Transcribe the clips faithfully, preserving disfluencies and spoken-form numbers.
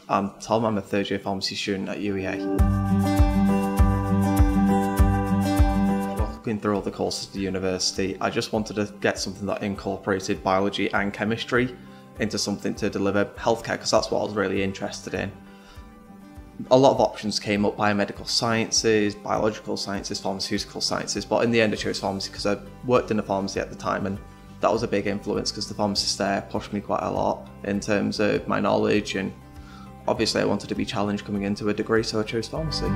I'm Tom, I'm a third year pharmacy student at U E A. Looking through all the courses at the university, I just wanted to get something that incorporated biology and chemistry into something to deliver healthcare, because that's what I was really interested in. A lot of options came up: biomedical sciences, biological sciences, pharmaceutical sciences, but in the end I chose pharmacy because I worked in a pharmacy at the time, and that was a big influence because the pharmacist there pushed me quite a lot in terms of my knowledge, and obviously I wanted to be challenged coming into a degree, so I chose pharmacy.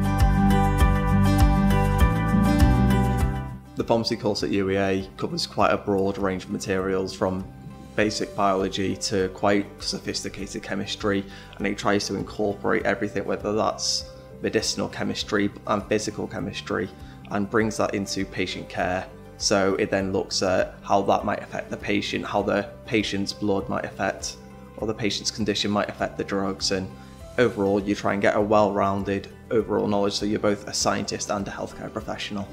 The pharmacy course at U E A covers quite a broad range of materials, from basic biology to quite sophisticated chemistry, and it tries to incorporate everything, whether that's medicinal chemistry and physical chemistry, and brings that into patient care. So it then looks at how that might affect the patient, how the patient's blood might affect, or the patient's condition might affect the drugs, and overall you try and get a well-rounded overall knowledge, so you're both a scientist and a healthcare professional.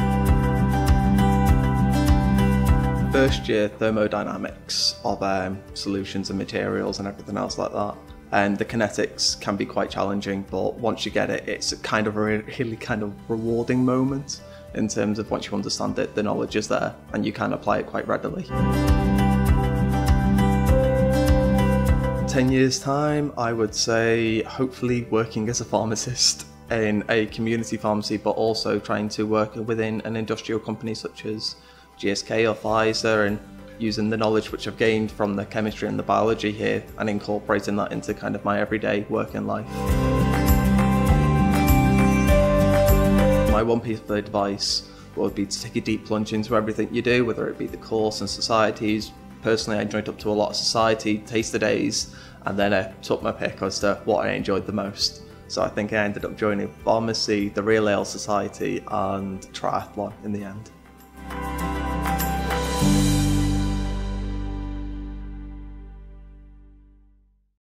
First year thermodynamics of um, solutions and materials and everything else like that, and the kinetics can be quite challenging, but once you get it, it's a kind of a really kind of rewarding moment in terms of once you understand it, the knowledge is there and you can apply it quite readily. ten years time, I would say hopefully working as a pharmacist in a community pharmacy, but also trying to work within an industrial company such as G S K or Pfizer, and using the knowledge which I've gained from the chemistry and the biology here and incorporating that into kind of my everyday working life. My one piece of advice would be to take a deep plunge into everything you do, whether it be the course and societies. Personally, I joined up to a lot of society, taster days, and then I took my pick as to what I enjoyed the most. So I think I ended up joining pharmacy, the Real Ale Society, and triathlon in the end.